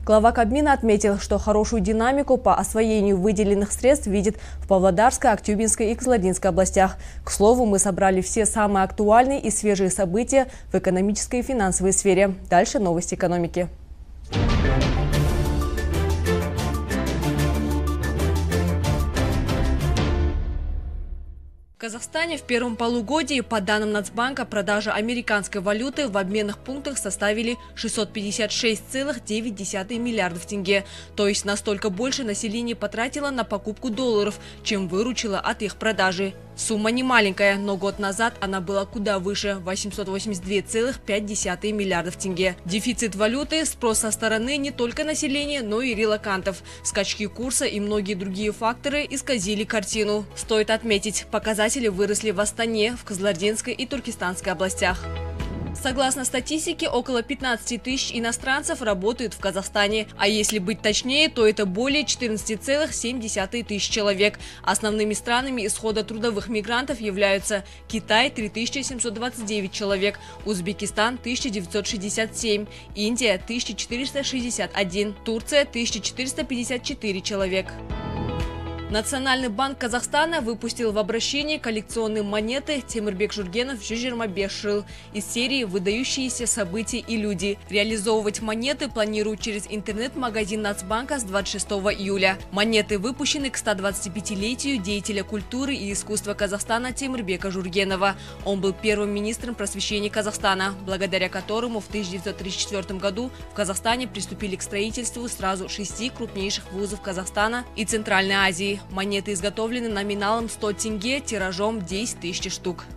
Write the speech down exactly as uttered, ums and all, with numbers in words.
Глава Кабмина отметил, что хорошую динамику по освоению выделенных средств видит в Павлодарской, Актюбинской и Кызылординской областях. К слову, мы собрали все самые актуальные и свежие события в экономической и финансовой сфере. Дальше новости экономики. В Казахстане в первом полугодии, по данным Нацбанка, продажи американской валюты в обменных пунктах составили шестьсот пятьдесят шесть целых девять десятых миллиардов тенге. То есть настолько больше население потратило на покупку долларов, чем выручило от их продажи. Сумма не маленькая, но год назад она была куда выше – восемьсот восемьдесят два целых пять десятых миллиардов тенге. Дефицит валюты, спрос со стороны не только населения, но и релокантов. Скачки курса и многие другие факторы исказили картину. Стоит отметить, показатели выросли в Астане, в Кызылординской и Туркестанской областях. Согласно статистике, около пятнадцати тысяч иностранцев работают в Казахстане. А если быть точнее, то это более четырнадцати целых семи десятых тысяч человек. Основными странами исхода трудовых мигрантов являются Китай – три тысячи семьсот двадцать девять человек, Узбекистан – тысяча девятьсот шестьдесят семь, Индия – тысяча четыреста шестьдесят один, Турция – тысяча четыреста пятьдесят четыре человек. Национальный банк Казахстана выпустил в обращение коллекционные монеты Темирбек Жургенов жиырма беш жыл из серии «Выдающиеся события и люди». Реализовывать монеты планируют через интернет-магазин Нацбанка с двадцать шестого июля. Монеты выпущены к стодвадцатипятилетию деятеля культуры и искусства Казахстана Темирбека Жургенова. Он был первым министром просвещения Казахстана, благодаря которому в тысяча девятьсот тридцать четвёртом году в Казахстане приступили к строительству сразу шести крупнейших вузов Казахстана и Центральной Азии. Монеты изготовлены номиналом сто тенге, тиражом десять тысяч штук.